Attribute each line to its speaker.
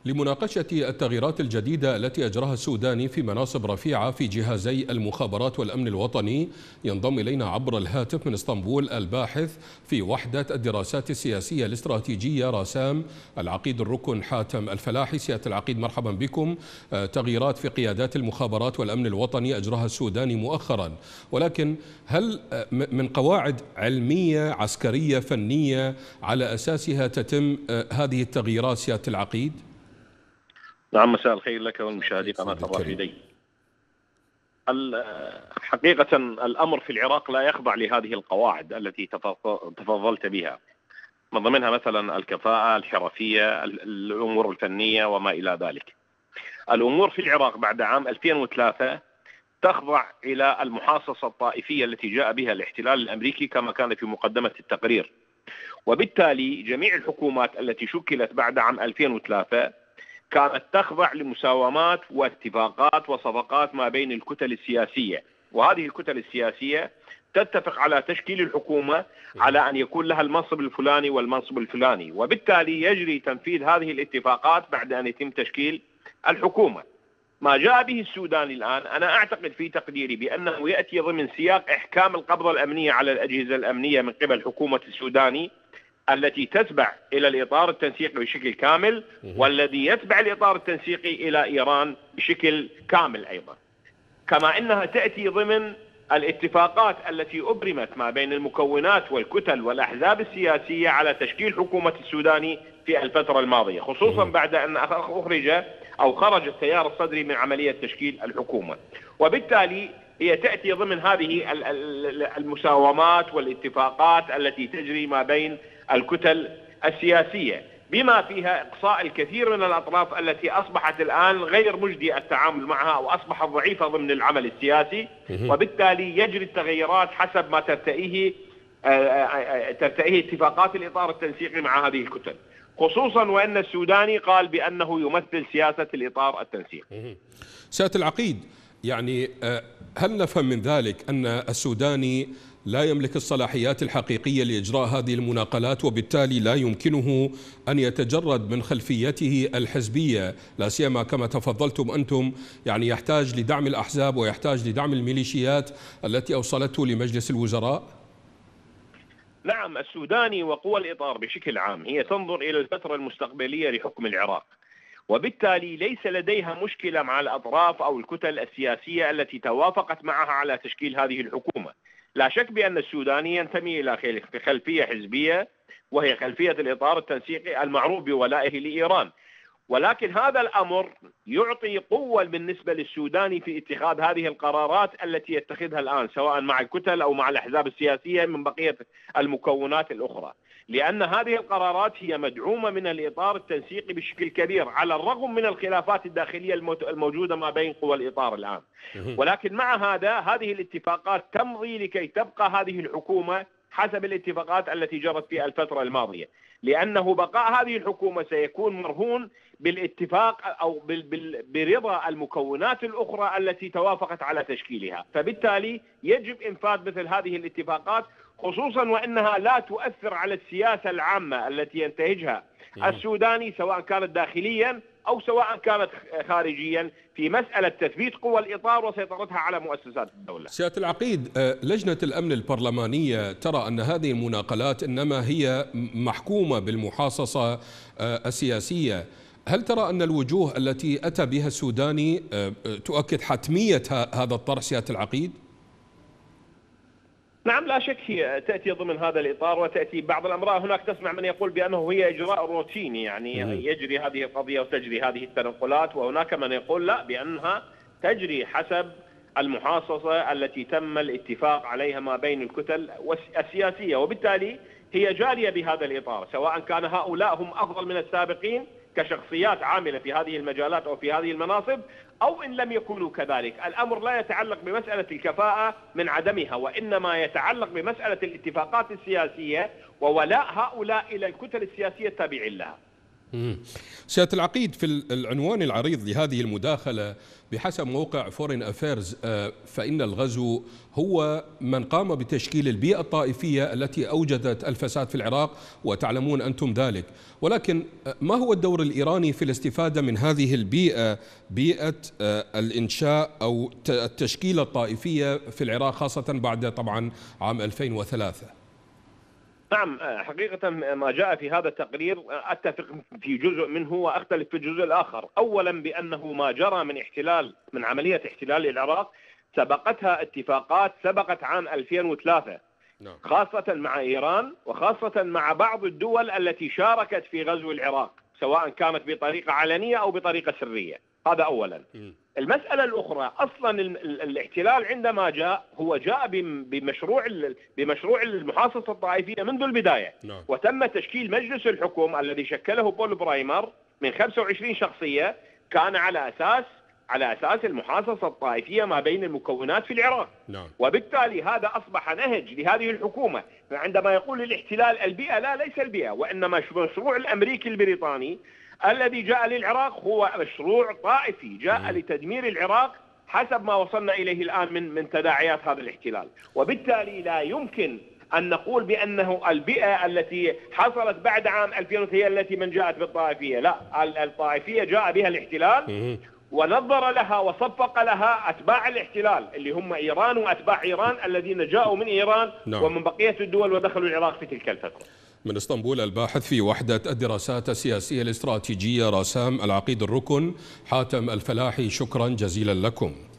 Speaker 1: لمناقشة التغييرات الجديدة التي أجراها السوداني في مناصب رفيعة في جهازي المخابرات والأمن الوطني، ينضم إلينا عبر الهاتف من اسطنبول الباحث في وحدة الدراسات السياسية الاستراتيجية راسام العقيد الركن حاتم الفلاحي. سيادة العقيد مرحبا بكم. تغييرات في قيادات المخابرات والأمن الوطني أجراها السوداني مؤخرا، ولكن هل من قواعد علمية عسكرية فنية على أساسها تتم هذه التغييرات سيادة العقيد؟
Speaker 2: نعم، مساء الخير لك والمشاهدين قناة الرافدين. حقيقة الأمر في العراق لا يخضع لهذه القواعد التي تفضلت بها، من ضمنها مثلا الكفاءة، الحرفية، الأمور الفنية وما إلى ذلك. الأمور في العراق بعد عام 2003 تخضع إلى المحاصصة الطائفية التي جاء بها الاحتلال الأمريكي كما كان في مقدمة التقرير، وبالتالي جميع الحكومات التي شكلت بعد عام 2003 كانت تخضع لمساومات واتفاقات وصفقات ما بين الكتل السياسية، وهذه الكتل السياسية تتفق على تشكيل الحكومة على أن يكون لها المنصب الفلاني والمنصب الفلاني، وبالتالي يجري تنفيذ هذه الاتفاقات بعد أن يتم تشكيل الحكومة. ما جاء به السودان الآن أنا أعتقد في تقديري بأنه يأتي ضمن سياق إحكام القبضة الأمنية على الأجهزة الأمنية من قبل حكومة السوداني التي تتبع إلى الإطار التنسيقي بشكل كامل، والذي يتبع الإطار التنسيقي إلى إيران بشكل كامل أيضا، كما أنها تأتي ضمن الاتفاقات التي أبرمت ما بين المكونات والكتل والأحزاب السياسية على تشكيل حكومة السوداني في الفترة الماضية، خصوصا بعد أن خرج التيار الصدري من عملية تشكيل الحكومة. وبالتالي هي تأتي ضمن هذه المساومات والاتفاقات التي تجري ما بين الكتل السياسية، بما فيها إقصاء الكثير من الأطراف التي أصبحت الآن غير مجدي التعامل معها وأصبحت ضعيفة ضمن العمل السياسي، وبالتالي يجري التغيرات حسب ما ترتئيه اتفاقات الإطار التنسيقي مع هذه الكتل، خصوصا وأن السوداني قال بأنه يمثل سياسة الإطار التنسيقي.
Speaker 1: سيادة العقيد، يعني هل نفهم من ذلك أن السوداني لا يملك الصلاحيات الحقيقية لإجراء هذه المناقلات، وبالتالي لا يمكنه أن يتجرد من خلفيته الحزبية، لا سيما كما تفضلتم أنتم، يعني يحتاج لدعم الأحزاب ويحتاج لدعم الميليشيات التي أوصلته لمجلس الوزراء؟
Speaker 2: نعم، السوداني وقوى الإطار بشكل عام هي تنظر إلى الفترة المستقبلية لحكم العراق، وبالتالي ليس لديها مشكلة مع الأطراف أو الكتل السياسية التي توافقت معها على تشكيل هذه الحكومة. لا شك بأن السوداني ينتمي إلى خلفية حزبية، وهي خلفية الإطار التنسيقي المعروف بولائه لإيران، ولكن هذا الأمر يعطي قوة بالنسبة للسوداني في اتخاذ هذه القرارات التي يتخذها الآن سواء مع الكتل أو مع الأحزاب السياسية من بقية المكونات الأخرى، لأن هذه القرارات هي مدعومة من الإطار التنسيقي بشكل كبير على الرغم من الخلافات الداخلية الموجودة ما بين قوى الإطار الآن. ولكن مع هذه الاتفاقات تمضي لكي تبقى هذه الحكومة حسب الاتفاقات التي جرت في الفترة الماضية، لأنه بقاء هذه الحكومة سيكون مرهون بالاتفاق أو برضا المكونات الأخرى التي توافقت على تشكيلها، فبالتالي يجب إنفاذ مثل هذه الاتفاقات، خصوصا وأنها لا تؤثر على السياسة العامة التي ينتهجها السوداني سواء كانت داخليا أو سواء كانت خارجيا في مسألة تثبيت قوى الإطار وسيطرتها على مؤسسات الدولة.
Speaker 1: سيادة العقيد، لجنة الأمن البرلمانية ترى أن هذه المناقلات إنما هي محكومة بالمحاصصة السياسية. هل ترى أن الوجوه التي أتى بها السوداني تؤكد حتمية هذا الطرح سيادة العقيد؟
Speaker 2: نعم، لا شك هي تأتي ضمن هذا الإطار، وتأتي بعض الأمراء هناك تسمع من يقول بأنه هي إجراء روتيني، يعني يجري هذه القضية وتجري هذه التنقلات، وهناك من يقول لا، بأنها تجري حسب المحاصصة التي تم الاتفاق عليها ما بين الكتل السياسية، وبالتالي هي جارية بهذا الإطار، سواء كان هؤلاء هم أفضل من السابقين كشخصيات عاملة في هذه المجالات أو في هذه المناصب، أو إن لم يكونوا كذلك. الأمر لا يتعلق بمسألة الكفاءة من عدمها، وإنما يتعلق بمسألة الاتفاقات السياسية وولاء هؤلاء إلى الكتل السياسية التابعين لها.
Speaker 1: سيادة العقيد، في العنوان العريض لهذه المداخلة بحسب موقع فورين أفيرز فإن الغزو هو من قام بتشكيل البيئة الطائفية التي أوجدت الفساد في العراق، وتعلمون أنتم ذلك. ولكن ما هو الدور الإيراني في الاستفادة من هذه البيئة، بيئة الإنشاء أو التشكيلة الطائفية في العراق، خاصة بعد طبعا عام 2003؟
Speaker 2: نعم، حقيقة ما جاء في هذا التقرير أتفق في جزء منه وأختلف في الجزء الآخر. أولا بأنه ما جرى من عملية احتلال العراق سبقتها اتفاقات سبقت عام 2003، خاصة مع إيران وخاصة مع بعض الدول التي شاركت في غزو العراق، سواء كانت بطريقة علنية أو بطريقة سرية. هذا أولا. المسألة الأخرى، أصلا الاحتلال عندما جاء هو جاء بمشروع المحاصصة الطائفية منذ البداية، وتم تشكيل مجلس الحكومة الذي شكله بول برايمر من 25 شخصية، كان على أساس المحاصصة الطائفية ما بين المكونات في العراق. وبالتالي هذا أصبح نهج لهذه الحكومة. عندما يقول الاحتلال البيئة، لا، ليس البيئة، وإنما المشروع الأمريكي البريطاني الذي جاء للعراق هو مشروع طائفي جاء لتدمير العراق حسب ما وصلنا إليه الآن من تداعيات هذا الاحتلال. وبالتالي لا يمكن أن نقول بأنه البيئة التي حصلت بعد عام 2000 هي التي من جاءت بالطائفية. لا، الطائفية جاء بها الاحتلال ونظر لها وصفق لها أتباع الاحتلال اللي هم إيران وأتباع إيران الذين جاءوا من إيران ومن بقية الدول ودخلوا العراق في تلك الفترة.
Speaker 1: من اسطنبول الباحث في وحدة الدراسات السياسية الاستراتيجية راسام العقيد الركن حاتم الفلاحي، شكرا جزيلا لكم.